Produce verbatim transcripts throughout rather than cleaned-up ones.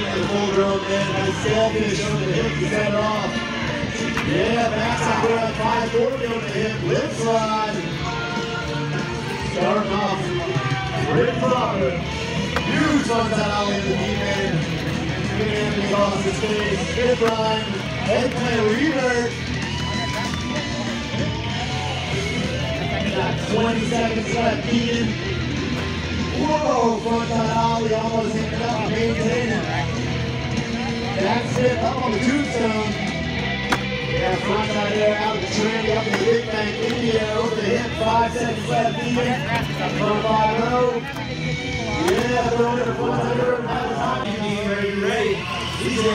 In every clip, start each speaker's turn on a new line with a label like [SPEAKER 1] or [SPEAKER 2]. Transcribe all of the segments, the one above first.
[SPEAKER 1] the full grown man. Nice sail finish on the hip to set it off. Yeah, backside grab, five forty on the hip, lip slide. Starting off, great proper. Huge frontside ollie in the deep end. Good Anthony across his face, hip grind, eggplant revert. Got twenty seconds left, Keegan. Whoa, frontside ollie, almost hanging up, maintaining. Back step up on the tombstone. Yeah, frontside air out of the tranny, up in the big bank, in the air, over the hip, five seconds left, Keegan. Front five oh. Yeah, throwing it for frontside air, now the top, Keegan, ready, ready. He's in.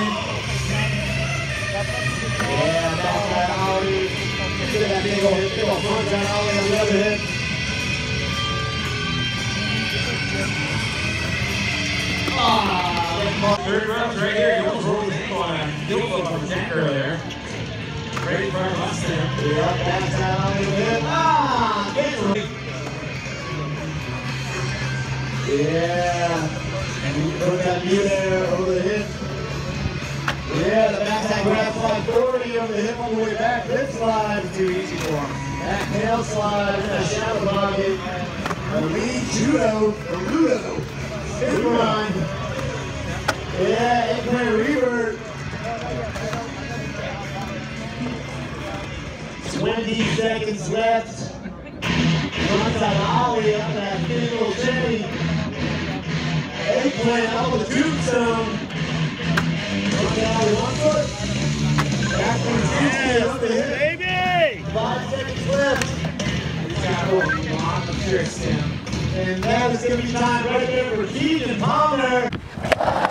[SPEAKER 1] Yeah, backside ollie. Look at that big old hip, big old frontside ollie on the other hip. Ah,
[SPEAKER 2] third round's right here. You almost rolled his ankle on a heel flip from Jack earlier. Right in front of us there.
[SPEAKER 1] Yeah, backside ollie on the hip. Ah, gets it. Yeah, and you put that knee there over the hip. Yeah, the backside grab five forty over the hip on the way back. Lip slide, too easy for him. Back tail slide in that shadow pocket. A lead judo, or ludo. Hip grind. Yeah, eggplant revert. twenty seconds left. Frontside ollie up that big little chinny. Eggplant up on the tombstone. Frontside ollie one foot. Backwards yeah, up the hip. Baby! Five seconds left.
[SPEAKER 2] He's got a lot of tricks, Tim.
[SPEAKER 1] And that is going to be time right there for Keegan Palmer.